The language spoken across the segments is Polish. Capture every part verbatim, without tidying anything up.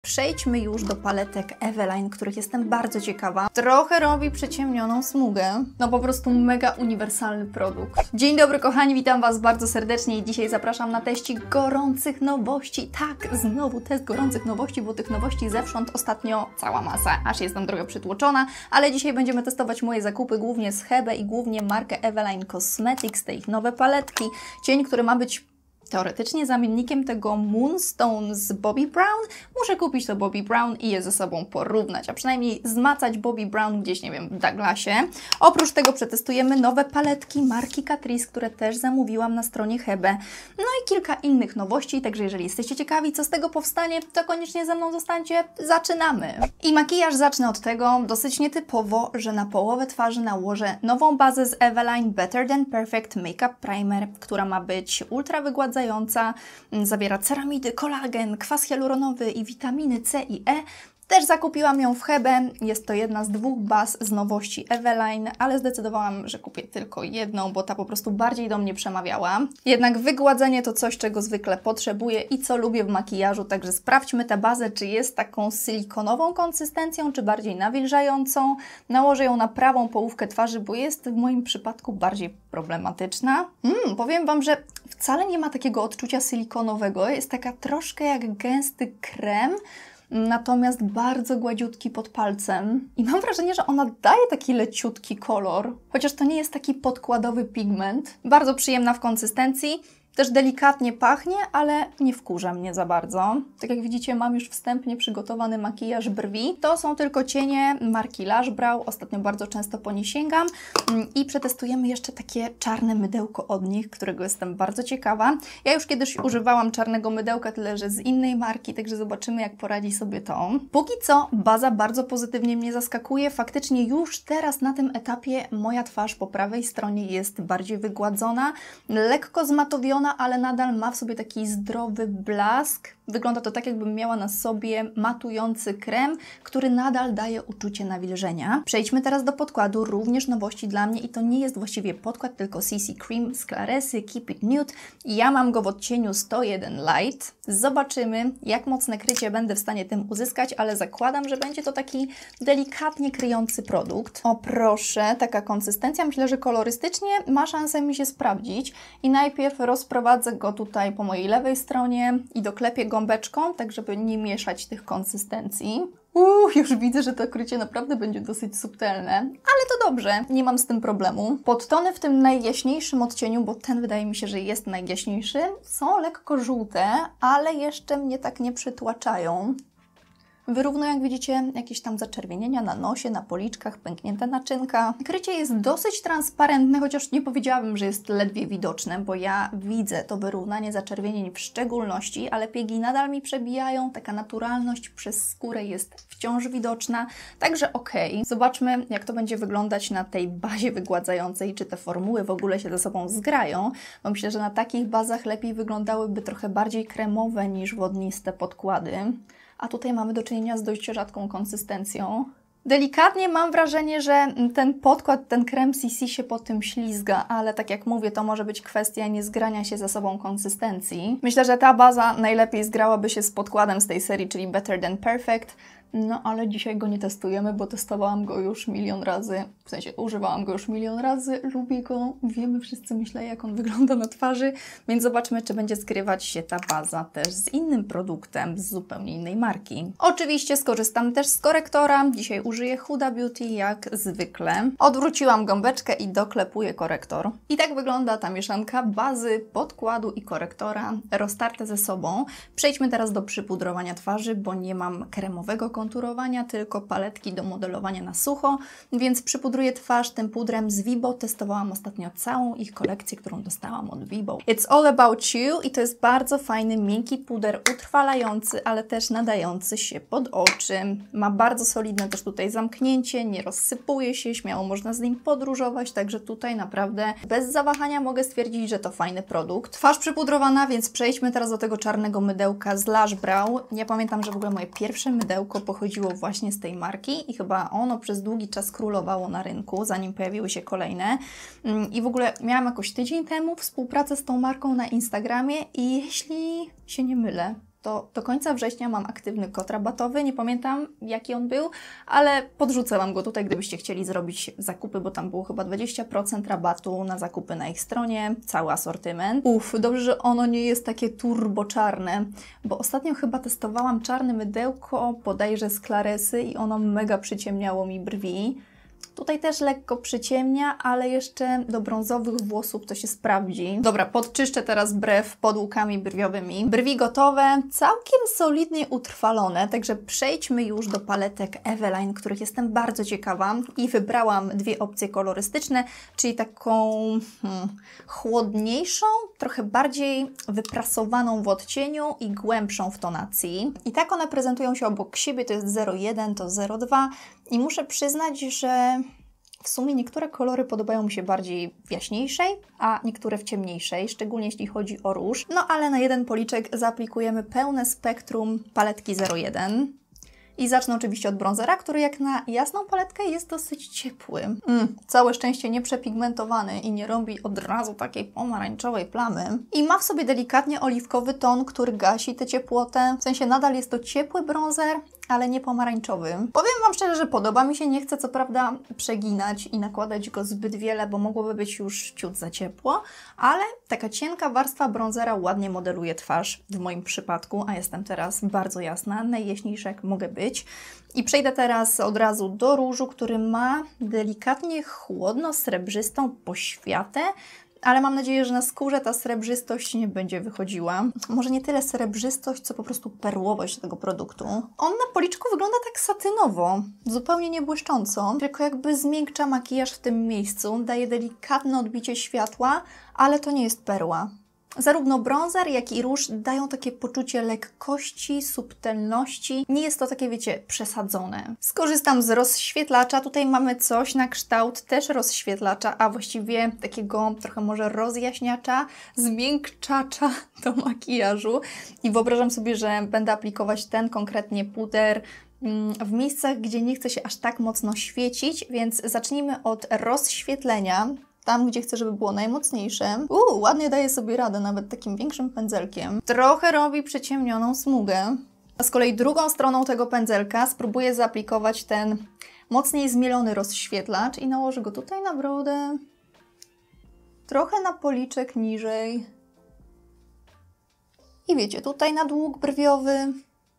Przejdźmy już do paletek Eveline, których jestem bardzo ciekawa. Trochę robi przyciemnioną smugę. No po prostu mega uniwersalny produkt. Dzień dobry kochani, witam Was bardzo serdecznie i dzisiaj zapraszam na teścik gorących nowości. Tak, znowu test gorących nowości, bo tych nowości zewsząd ostatnio cała masa, aż jestem trochę przytłoczona, ale dzisiaj będziemy testować moje zakupy głównie z Hebe i głównie markę Eveline Cosmetics, te ich nowe paletki. Cień, który ma być teoretycznie zamiennikiem tego Moonstone z Bobbi Brown. Muszę kupić to Bobbi Brown i je ze sobą porównać, a przynajmniej zmacać Bobbi Brown gdzieś, nie wiem, w Douglasie. Oprócz tego przetestujemy nowe paletki marki Catrice, które też zamówiłam na stronie Hebe. No i kilka innych nowości, także jeżeli jesteście ciekawi, co z tego powstanie, to koniecznie ze mną zostańcie. Zaczynamy! I makijaż zacznę od tego, dosyć nietypowo, że na połowę twarzy nałożę nową bazę z Eveline Better Than Perfect Makeup Primer, która ma być ultra wygładzająca, zawiera ceramidy, kolagen, kwas hialuronowy i witaminy C i E. Też zakupiłam ją w Hebe. Jest to jedna z dwóch baz z nowości Eveline, ale zdecydowałam, że kupię tylko jedną, bo ta po prostu bardziej do mnie przemawiała. Jednak wygładzenie to coś, czego zwykle potrzebuję i co lubię w makijażu, także sprawdźmy tę bazę, czy jest taką silikonową konsystencją, czy bardziej nawilżającą. Nałożę ją na prawą połówkę twarzy, bo jest w moim przypadku bardziej problematyczna. Mm, powiem Wam, że wcale nie ma takiego odczucia silikonowego, jest taka troszkę jak gęsty krem, natomiast bardzo gładziutki pod palcem i mam wrażenie, że ona daje taki leciutki kolor, chociaż to nie jest taki podkładowy pigment. Bardzo przyjemna w konsystencji, też delikatnie pachnie, ale nie wkurza mnie za bardzo. Tak jak widzicie, mam już wstępnie przygotowany makijaż brwi. To są tylko cienie marki Lush Brow, ostatnio bardzo często po nie sięgam i przetestujemy jeszcze takie czarne mydełko od nich, którego jestem bardzo ciekawa. Ja już kiedyś używałam czarnego mydełka, tyle że z innej marki, także zobaczymy, jak poradzi sobie to. Póki co baza bardzo pozytywnie mnie zaskakuje. Faktycznie już teraz na tym etapie moja twarz po prawej stronie jest bardziej wygładzona, lekko zmatowiona, ale nadal ma w sobie taki zdrowy blask. Wygląda to tak, jakbym miała na sobie matujący krem, który nadal daje uczucie nawilżenia. Przejdźmy teraz do podkładu, również nowości dla mnie i to nie jest właściwie podkład, tylko C C Cream z Claresy Keep It Nude. Ja mam go w odcieniu sto jeden Light. Zobaczymy, jak mocne krycie będę w stanie tym uzyskać, ale zakładam, że będzie to taki delikatnie kryjący produkt. O proszę, taka konsystencja. Myślę, że kolorystycznie ma szansę mi się sprawdzić i najpierw rozprowadzę go tutaj po mojej lewej stronie i doklepię gąbeczką, tak żeby nie mieszać tych konsystencji. Uuu, już widzę, że to krycie naprawdę będzie dosyć subtelne, ale to dobrze, nie mam z tym problemu. Podtony w tym najjaśniejszym odcieniu, bo ten wydaje mi się, że jest najjaśniejszy, są lekko żółte, ale jeszcze mnie tak nie przytłaczają. Wyrównują, jak widzicie, jakieś tam zaczerwienienia na nosie, na policzkach, pęknięta naczynka. Krycie jest dosyć transparentne, chociaż nie powiedziałabym, że jest ledwie widoczne, bo ja widzę to wyrównanie zaczerwienień w szczególności, ale piegi nadal mi przebijają, taka naturalność przez skórę jest wciąż widoczna, także okej. Okay. Zobaczmy, jak to będzie wyglądać na tej bazie wygładzającej, czy te formuły w ogóle się ze sobą zgrają, bo myślę, że na takich bazach lepiej wyglądałyby trochę bardziej kremowe niż wodniste podkłady. A tutaj mamy do czynienia z dość rzadką konsystencją. Delikatnie mam wrażenie, że ten podkład, ten krem C C się po tym ślizga, ale tak jak mówię, to może być kwestia niezgrania się ze sobą konsystencji. Myślę, że ta baza najlepiej zgrałaby się z podkładem z tej serii, czyli Better Than Perfect. No ale dzisiaj go nie testujemy, bo testowałam go już milion razy, w sensie używałam go już milion razy, lubię go, wiemy wszyscy, myślę, jak on wygląda na twarzy, więc zobaczmy, czy będzie skrywać się ta baza też z innym produktem z zupełnie innej marki. Oczywiście skorzystam też z korektora, dzisiaj użyję Huda Beauty jak zwykle. Odwróciłam gąbeczkę i doklepuję korektor. I tak wygląda ta mieszanka bazy, podkładu i korektora roztarte ze sobą. Przejdźmy teraz do przypudrowania twarzy, bo nie mam kremowego konturowania, tylko paletki do modelowania na sucho, więc przypudruję twarz tym pudrem z Vibo. Testowałam ostatnio całą ich kolekcję, którą dostałam od Vibo. It's all about you i to jest bardzo fajny, miękki puder, utrwalający, ale też nadający się pod oczy. Ma bardzo solidne też tutaj zamknięcie, nie rozsypuje się, śmiało można z nim podróżować, także tutaj naprawdę bez zawahania mogę stwierdzić, że to fajny produkt. Twarz przypudrowana, więc przejdźmy teraz do tego czarnego mydełka z Lush Brow. Ja pamiętam, że w ogóle moje pierwsze mydełko pochodziło właśnie z tej marki i chyba ono przez długi czas królowało na rynku, zanim pojawiły się kolejne. I w ogóle miałam jakoś tydzień temu współpracę z tą marką na Instagramie i jeśli się nie mylę, to do końca września mam aktywny kod rabatowy. Nie pamiętam, jaki on był, ale podrzucę Wam go tutaj, gdybyście chcieli zrobić zakupy, bo tam było chyba dwadzieścia procent rabatu na zakupy na ich stronie, cały asortyment. Uff, dobrze, że ono nie jest takie turboczarne, bo ostatnio chyba testowałam czarne mydełko, bodajże z Claresy i ono mega przyciemniało mi brwi. Tutaj też lekko przyciemnia, ale jeszcze do brązowych włosów to się sprawdzi. Dobra, podczyszczę teraz brew pod łukami brwiowymi. Brwi gotowe, całkiem solidnie utrwalone, także przejdźmy już do paletek Eveline, których jestem bardzo ciekawa i wybrałam dwie opcje kolorystyczne, czyli taką hmm, chłodniejszą, trochę bardziej wyprasowaną w odcieniu i głębszą w tonacji. I tak one prezentują się obok siebie, to jest zero jeden, to zero dwa i muszę przyznać, że w sumie niektóre kolory podobają mi się bardziej w jaśniejszej, a niektóre w ciemniejszej, szczególnie jeśli chodzi o róż. No ale na jeden policzek zaaplikujemy pełne spektrum paletki zero jeden. I zacznę oczywiście od bronzera, który jak na jasną paletkę jest dosyć ciepły. Mm, całe szczęście nie przepigmentowany i nie robi od razu takiej pomarańczowej plamy. I ma w sobie delikatnie oliwkowy ton, który gasi tę ciepłotę. W sensie nadal jest to ciepły bronzer, ale nie pomarańczowy. Powiem Wam szczerze, że podoba mi się, nie chcę co prawda przeginać i nakładać go zbyt wiele, bo mogłoby być już ciut za ciepło, ale taka cienka warstwa bronzera ładnie modeluje twarz w moim przypadku, a jestem teraz bardzo jasna, najjaśniejsza jak mogę być. I przejdę teraz od razu do różu, który ma delikatnie chłodno-srebrzystą poświatę, ale mam nadzieję, że na skórze ta srebrzystość nie będzie wychodziła. Może nie tyle srebrzystość, co po prostu perłowość tego produktu. On na policzku wygląda tak satynowo, zupełnie nie błyszcząco, tylko jakby zmiękcza makijaż w tym miejscu, daje delikatne odbicie światła, ale to nie jest perła. Zarówno bronzer, jak i róż dają takie poczucie lekkości, subtelności. Nie jest to takie, wiecie, przesadzone. Skorzystam z rozświetlacza. Tutaj mamy coś na kształt też rozświetlacza, a właściwie takiego trochę może rozjaśniacza, zmiękczacza do makijażu. I wyobrażam sobie, że będę aplikować ten konkretnie puder w miejscach, gdzie nie chce się aż tak mocno świecić, więc zacznijmy od rozświetlenia. Tam, gdzie chcę, żeby było najmocniejsze. Uuu, ładnie daje sobie radę nawet takim większym pędzelkiem. Trochę robi przyciemnioną smugę. A z kolei drugą stroną tego pędzelka spróbuję zaaplikować ten mocniej zmielony rozświetlacz i nałożę go tutaj na brodę. Trochę na policzek niżej. I wiecie, tutaj na dług brwiowy.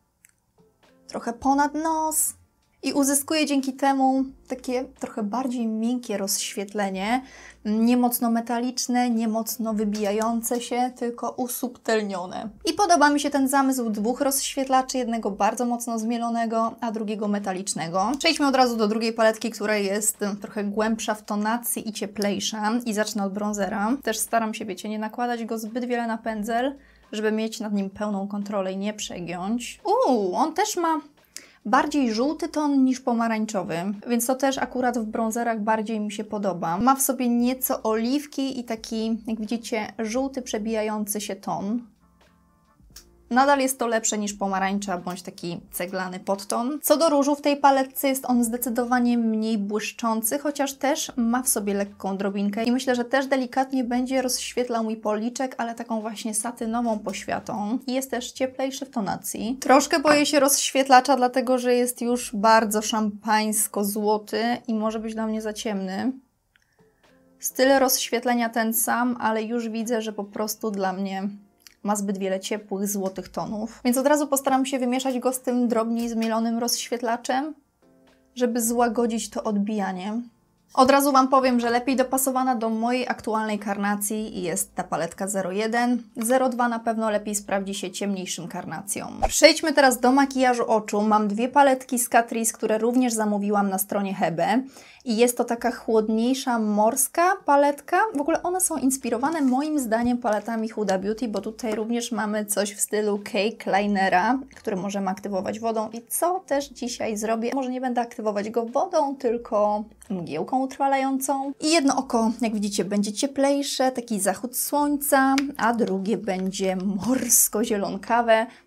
Trochę ponad nos. I uzyskuję dzięki temu takie trochę bardziej miękkie rozświetlenie, nie mocno metaliczne, nie mocno wybijające się, tylko usubtelnione. I podoba mi się ten zamysł dwóch rozświetlaczy, jednego bardzo mocno zmielonego, a drugiego metalicznego. Przejdźmy od razu do drugiej paletki, która jest trochę głębsza w tonacji i cieplejsza. I zacznę od bronzera. Też staram się, wiecie, nie nakładać go zbyt wiele na pędzel, żeby mieć nad nim pełną kontrolę i nie przegiąć. Uuu, on też ma bardziej żółty ton niż pomarańczowy, więc to też akurat w bronzerach bardziej mi się podoba. Ma w sobie nieco oliwki i taki, jak widzicie, żółty przebijający się ton. Nadal jest to lepsze niż pomarańcza bądź taki ceglany podton. Co do różu, w tej paletce jest on zdecydowanie mniej błyszczący, chociaż też ma w sobie lekką drobinkę i myślę, że też delikatnie będzie rozświetlał mój policzek, ale taką właśnie satynową poświatą. I jest też cieplejszy w tonacji. Troszkę boję się rozświetlacza, dlatego że jest już bardzo szampańsko-złoty i może być dla mnie za ciemny. Styl rozświetlenia ten sam, ale już widzę, że po prostu dla mnie ma zbyt wiele ciepłych, złotych tonów. Więc od razu postaram się wymieszać go z tym drobniej zmielonym rozświetlaczem, żeby złagodzić to odbijanie. Od razu Wam powiem, że lepiej dopasowana do mojej aktualnej karnacji jest ta paletka zero jeden. zero dwa na pewno lepiej sprawdzi się ciemniejszym karnacjom. Przejdźmy teraz do makijażu oczu. Mam dwie paletki z Catrice, które również zamówiłam na stronie Hebe. I jest to taka chłodniejsza, morska paletka. W ogóle one są inspirowane moim zdaniem paletami Huda Beauty, bo tutaj również mamy coś w stylu cake linera, który możemy aktywować wodą. I co też dzisiaj zrobię? Może nie będę aktywować go wodą, tylko mgiełką utrwalającą. I jedno oko, jak widzicie, będzie cieplejsze, taki zachód słońca, a drugie będzie morsko-zielonkawe.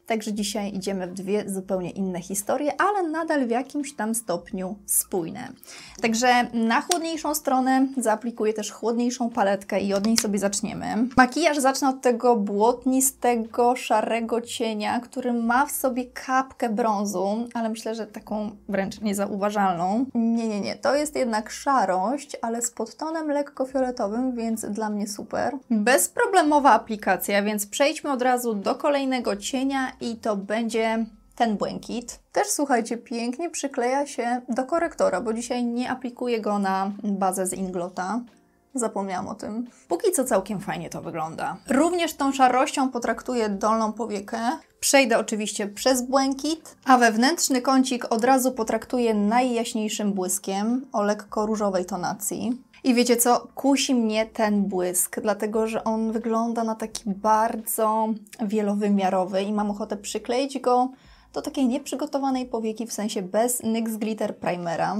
Także dzisiaj idziemy w dwie zupełnie inne historie, ale nadal w jakimś tam stopniu spójne. Także na chłodniejszą stronę zaaplikuję też chłodniejszą paletkę i od niej sobie zaczniemy. Makijaż zacznę od tego błotnistego, szarego cienia, który ma w sobie kapkę brązu, ale myślę, że taką wręcz niezauważalną. Nie, nie, nie. To jest jednak szarość, ale z podtonem lekko fioletowym, więc dla mnie super. Bezproblemowa aplikacja, więc przejdźmy od razu do kolejnego cienia i to będzie ten błękit. Też słuchajcie, pięknie przykleja się do korektora, bo dzisiaj nie aplikuję go na bazę z Inglota. Zapomniałam o tym. Póki co całkiem fajnie to wygląda. Również tą szarością potraktuję dolną powiekę. Przejdę oczywiście przez błękit, a wewnętrzny kącik od razu potraktuję najjaśniejszym błyskiem o lekko różowej tonacji. I wiecie co? Kusi mnie ten błysk, dlatego że on wygląda na taki bardzo wielowymiarowy i mam ochotę przykleić go do takiej nieprzygotowanej powieki, w sensie bez N Y X Glitter Primera.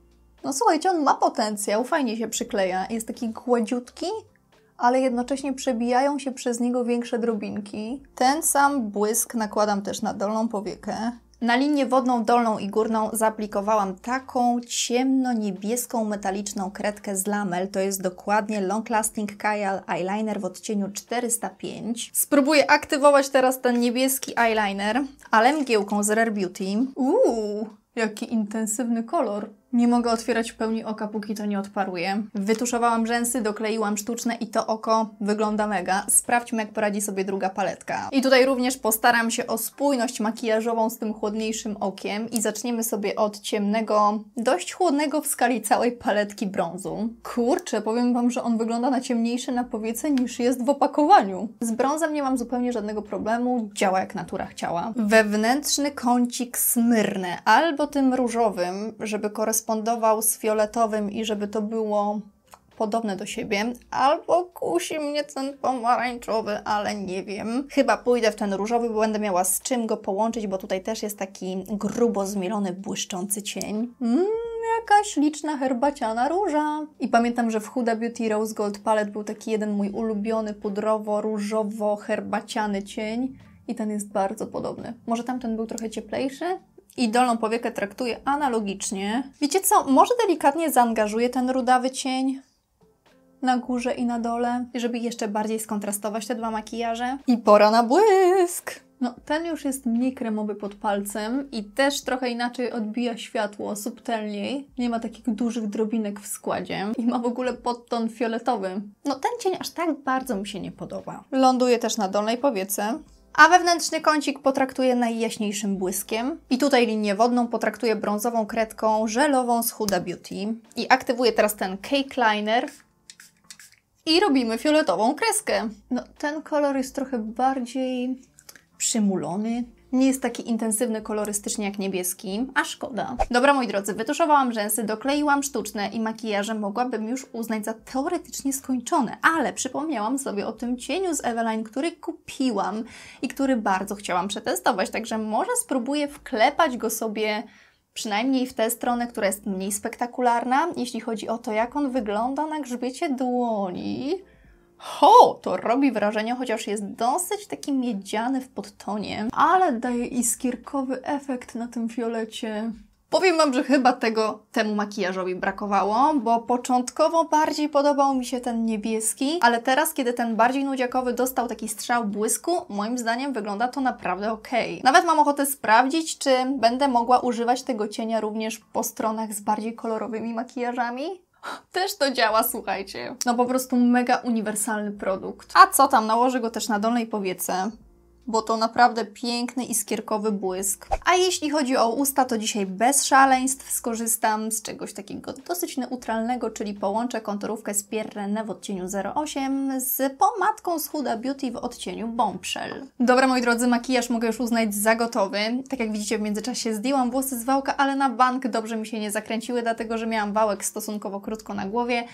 No słuchajcie, on ma potencjał, fajnie się przykleja, jest taki gładziutki, ale jednocześnie przebijają się przez niego większe drobinki. Ten sam błysk nakładam też na dolną powiekę. Na linię wodną dolną i górną zaaplikowałam taką ciemno-niebieską metaliczną kredkę z Lamel. To jest dokładnie Long Lasting Kajal Eyeliner w odcieniu czterysta pięć. Spróbuję aktywować teraz ten niebieski eyeliner, ale mgiełką z Rare Beauty. Uuu, jaki intensywny kolor. Nie mogę otwierać w pełni oka, póki to nie odparuje. Wytuszowałam rzęsy, dokleiłam sztuczne i to oko wygląda mega. Sprawdźmy, jak poradzi sobie druga paletka. I tutaj również postaram się o spójność makijażową z tym chłodniejszym okiem i zaczniemy sobie od ciemnego, dość chłodnego w skali całej paletki brązu. Kurczę, powiem Wam, że on wygląda na ciemniejszy na powiece niż jest w opakowaniu. Z brązem nie mam zupełnie żadnego problemu, działa jak natura chciała. Wewnętrzny kącik smyrnę, albo tym różowym, żeby korespondować korespondował z fioletowym i żeby to było podobne do siebie, albo kusi mnie ten pomarańczowy, ale nie wiem. Chyba pójdę w ten różowy, bo będę miała z czym go połączyć, bo tutaj też jest taki grubo zmielony, błyszczący cień. Mmm, jaka śliczna herbaciana róża. I pamiętam, że w Huda Beauty Rose Gold Palette był taki jeden mój ulubiony pudrowo-różowo-herbaciany cień i ten jest bardzo podobny. Może tamten był trochę cieplejszy? I dolną powiekę traktuję analogicznie. Wiecie co? Może delikatnie zaangażuję ten rudawy cień na górze i na dole, żeby jeszcze bardziej skontrastować te dwa makijaże. I pora na błysk! No, ten już jest mniej kremowy pod palcem i też trochę inaczej odbija światło, subtelniej. Nie ma takich dużych drobinek w składzie i ma w ogóle podton fioletowy. No, ten cień aż tak bardzo mi się nie podoba. Ląduje też na dolnej powiece. A wewnętrzny kącik potraktuję najjaśniejszym błyskiem. I tutaj linię wodną potraktuję brązową kredką żelową z Huda Beauty. I aktywuję teraz ten Cake Liner. I robimy fioletową kreskę. No, ten kolor jest trochę bardziej przymulony. Nie jest taki intensywny kolorystycznie jak niebieski, a szkoda. Dobra, moi drodzy, wytuszowałam rzęsy, dokleiłam sztuczne i makijaże mogłabym już uznać za teoretycznie skończone, ale przypomniałam sobie o tym cieniu z Eveline, który kupiłam i który bardzo chciałam przetestować, także może spróbuję wklepać go sobie przynajmniej w tę stronę, która jest mniej spektakularna, jeśli chodzi o to, jak on wygląda na grzbiecie dłoni. Ho, to robi wrażenie, chociaż jest dosyć taki miedziany w podtonie, ale daje iskierkowy efekt na tym fiolecie. Powiem Wam, że chyba tego temu makijażowi brakowało, bo początkowo bardziej podobał mi się ten niebieski, ale teraz, kiedy ten bardziej nudziakowy dostał taki strzał błysku, moim zdaniem wygląda to naprawdę ok. Nawet mam ochotę sprawdzić, czy będę mogła używać tego cienia również po stronach z bardziej kolorowymi makijażami. Też to działa, słuchajcie. No po prostu mega uniwersalny produkt. A co tam, nałożę go też na dolnej powiece, bo to naprawdę piękny iskierkowy błysk. A jeśli chodzi o usta, to dzisiaj bez szaleństw skorzystam z czegoś takiego dosyć neutralnego, czyli połączę konturówkę z Pierre René w odcieniu zero osiem z pomadką z Huda Beauty w odcieniu Bombshell. Dobra, moi drodzy, makijaż mogę już uznać za gotowy. Tak jak widzicie, w międzyczasie zdjęłam włosy z wałka, ale na bank dobrze mi się nie zakręciły, dlatego że miałam wałek stosunkowo krótko na głowie.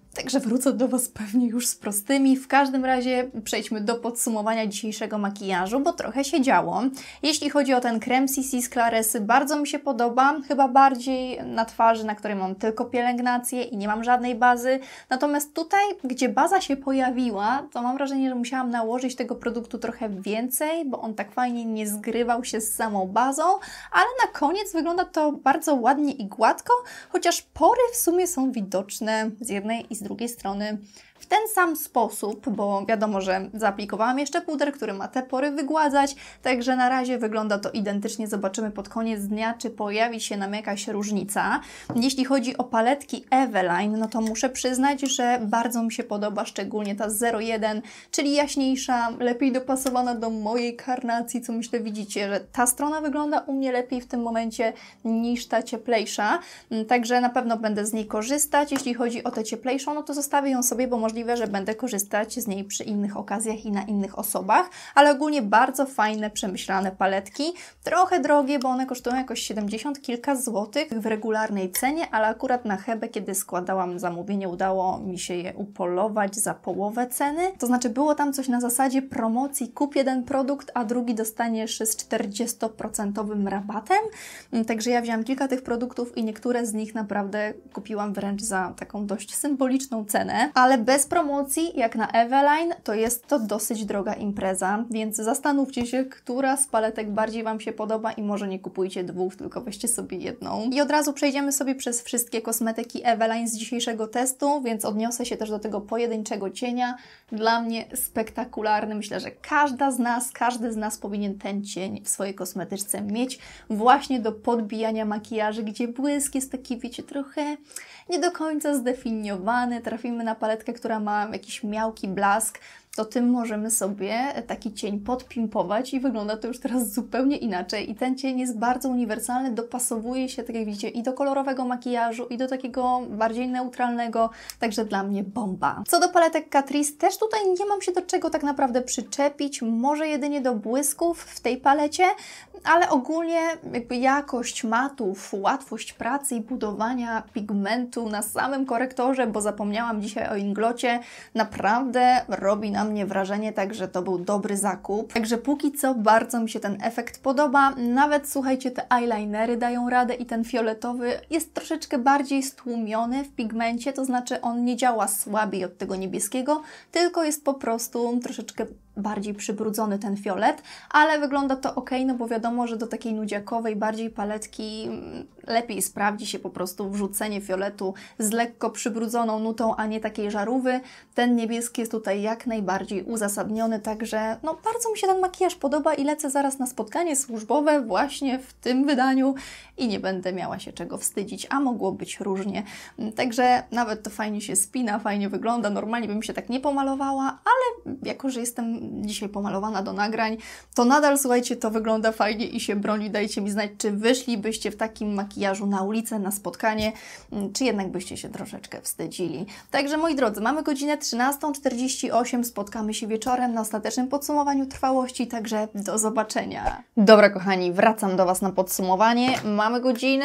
Także wrócę do Was pewnie już z prostymi. W każdym razie przejdźmy do podsumowania dzisiejszego makijażu, bo trochę się działo. Jeśli chodzi o ten krem C C z Claresy, bardzo mi się podoba. Chyba bardziej na twarzy, na której mam tylko pielęgnację i nie mam żadnej bazy. Natomiast tutaj, gdzie baza się pojawiła, to mam wrażenie, że musiałam nałożyć tego produktu trochę więcej, bo on tak fajnie nie zgrywał się z samą bazą, ale na koniec wygląda to bardzo ładnie i gładko, chociaż pory w sumie są widoczne z jednej i z drugiej strony w ten sam sposób, bo wiadomo, że zaaplikowałam jeszcze puder, który ma te pory wygładzać, także na razie wygląda to identycznie. Zobaczymy pod koniec dnia, czy pojawi się nam jakaś różnica. Jeśli chodzi o paletki Eveline, no to muszę przyznać, że bardzo mi się podoba, szczególnie ta zero jeden, czyli jaśniejsza, lepiej dopasowana do mojej karnacji, co myślę widzicie, że ta strona wygląda u mnie lepiej w tym momencie niż ta cieplejsza, także na pewno będę z niej korzystać. Jeśli chodzi o tę cieplejszą, no to zostawię ją sobie, bo możliwe, że będę korzystać z niej przy innych okazjach i na innych osobach, ale ogólnie bardzo fajne, przemyślane paletki. Trochę drogie, bo one kosztują jakoś siedemdziesiąt kilka złotych w regularnej cenie, ale akurat na Hebę, kiedy składałam zamówienie, udało mi się je upolować za połowę ceny. To znaczy było tam coś na zasadzie promocji: kup jeden produkt, a drugi dostaniesz z czterdziestoprocentowym rabatem. Także ja wzięłam kilka tych produktów i niektóre z nich naprawdę kupiłam wręcz za taką dość symboliczną cenę, ale bez promocji, jak na Eveline, to jest to dosyć droga impreza, więc zastanówcie się, która z paletek bardziej Wam się podoba i może nie kupujcie dwóch, tylko weźcie sobie jedną. I od razu przejdziemy sobie przez wszystkie kosmetyki Eveline z dzisiejszego testu, więc odniosę się też do tego pojedynczego cienia. Dla mnie spektakularny. Myślę, że każda z nas, każdy z nas powinien ten cień w swojej kosmetyczce mieć właśnie do podbijania makijaży, gdzie błysk jest taki, wiecie, trochę nie do końca zdefiniowany. Trafimy na paletkę, która ma jakiś miałki blask, to tym możemy sobie taki cień podpimpować i wygląda to już teraz zupełnie inaczej. I ten cień jest bardzo uniwersalny, dopasowuje się, tak jak widzicie, i do kolorowego makijażu, i do takiego bardziej neutralnego, także dla mnie bomba. Co do paletek Catrice, też tutaj nie mam się do czego tak naprawdę przyczepić, może jedynie do błysków w tej palecie, ale ogólnie jakby jakość matów, łatwość pracy i budowania pigmentu na samym korektorze, bo zapomniałam dzisiaj o inglocie, naprawdę robi nam mnie wrażenie, także to był dobry zakup. Także póki co bardzo mi się ten efekt podoba. Nawet słuchajcie, te eyelinery dają radę i ten fioletowy jest troszeczkę bardziej stłumiony w pigmencie, to znaczy on nie działa słabiej od tego niebieskiego, tylko jest po prostu troszeczkę bardziej przybrudzony ten fiolet, ale wygląda to ok, no bo wiadomo, że do takiej nudziakowej bardziej paletki lepiej sprawdzi się po prostu wrzucenie fioletu z lekko przybrudzoną nutą, a nie takiej żarówy. Ten niebieski jest tutaj jak najbardziej uzasadniony, także no bardzo mi się ten makijaż podoba i lecę zaraz na spotkanie służbowe właśnie w tym wydaniu i nie będę miała się czego wstydzić, a mogło być różnie. Także nawet to fajnie się spina, fajnie wygląda. Normalnie bym się tak nie pomalowała, ale jako, że jestem dzisiaj pomalowana do nagrań, to nadal, słuchajcie, to wygląda fajnie i się broni. Dajcie mi znać, czy wyszlibyście w takim makijażu na ulicę, na spotkanie, czy jednak byście się troszeczkę wstydzili. Także moi drodzy, mamy godzinę trzynastą czterdzieści osiem, spotkamy się wieczorem na ostatecznym podsumowaniu trwałości, także do zobaczenia. Dobra kochani, wracam do Was na podsumowanie. Mamy godzinę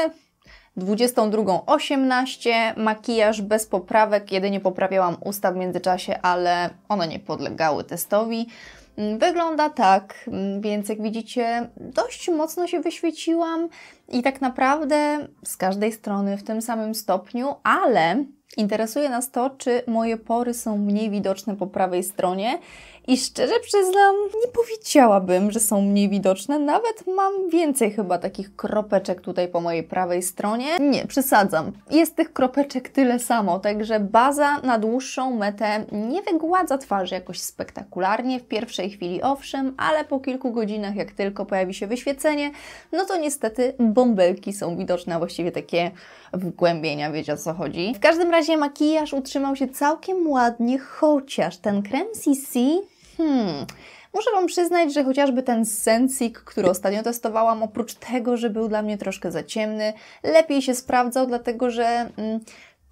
dwudziestą drugą osiemnaście, makijaż bez poprawek, jedynie poprawiałam usta w międzyczasie, ale one nie podlegały testowi. Wygląda tak, więc jak widzicie, dość mocno się wyświeciłam i tak naprawdę z każdej strony w tym samym stopniu, ale interesuje nas to, czy moje pory są mniej widoczne po prawej stronie i szczerze przyznam, nie powiedziałabym, że są mniej widoczne, nawet mam więcej chyba takich kropeczek tutaj po mojej prawej stronie. Nie, przesadzam, jest tych kropeczek tyle samo, także baza na dłuższą metę nie wygładza twarzy jakoś spektakularnie, w pierwszej chwili owszem, ale po kilku godzinach, jak tylko pojawi się wyświecenie, no to niestety bąbelki są widoczne, a właściwie takie wgłębienia, wiecie o co chodzi. W każdym razie makijaż utrzymał się całkiem ładnie, chociaż ten krem C C, hmm, muszę Wam przyznać, że chociażby ten Sensic, który ostatnio testowałam, oprócz tego, że był dla mnie troszkę za ciemny, lepiej się sprawdzał, dlatego że mm,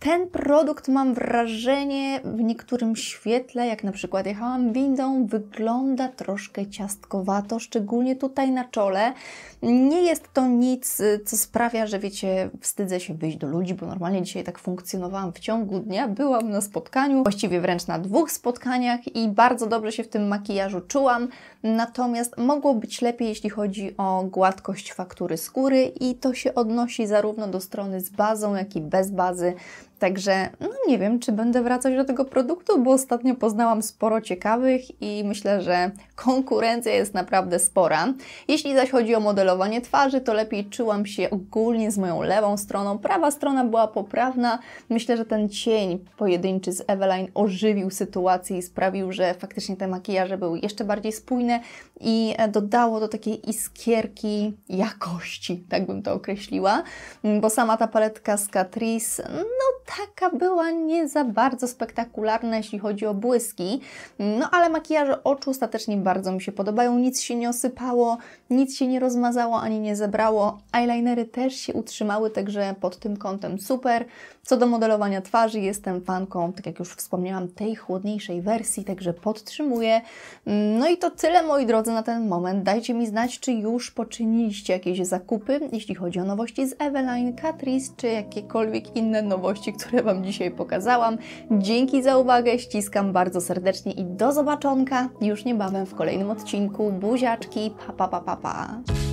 Ten produkt, mam wrażenie, w niektórym świetle, jak na przykład jechałam windą, wygląda troszkę ciastkowato, szczególnie tutaj na czole. Nie jest to nic, co sprawia, że wiecie, wstydzę się wyjść do ludzi, bo normalnie dzisiaj tak funkcjonowałam w ciągu dnia. Byłam na spotkaniu, właściwie wręcz na dwóch spotkaniach i bardzo dobrze się w tym makijażu czułam. Natomiast mogło być lepiej, jeśli chodzi o gładkość faktury skóry i to się odnosi zarówno do strony z bazą, jak i bez bazy. Także no nie wiem, czy będę wracać do tego produktu, bo ostatnio poznałam sporo ciekawych i myślę, że konkurencja jest naprawdę spora. Jeśli zaś chodzi o modelowanie twarzy, to lepiej czułam się ogólnie z moją lewą stroną. Prawa strona była poprawna. Myślę, że ten cień pojedynczy z Eveline ożywił sytuację i sprawił, że faktycznie te makijaże były jeszcze bardziej spójne i dodało do takiej iskierki jakości, tak bym to określiła, bo sama ta paletka z Catrice, no taka była nie za bardzo spektakularna, jeśli chodzi o błyski, no ale makijaże oczu ostatecznie bardzo mi się podobają, nic się nie osypało, nic się nie rozmazało ani nie zebrało, eyelinery też się utrzymały, także pod tym kątem super. Co do modelowania twarzy, jestem fanką, tak jak już wspomniałam, tej chłodniejszej wersji, także podtrzymuję. No i to tyle, moi drodzy, na ten moment. Dajcie mi znać, czy już poczyniliście jakieś zakupy, jeśli chodzi o nowości z Eveline, Catrice, czy jakiekolwiek inne nowości, które Wam dzisiaj pokazałam. Dzięki za uwagę, ściskam bardzo serdecznie i do zobaczonka już niebawem w kolejnym odcinku. Buziaczki, pa pa pa pa pa.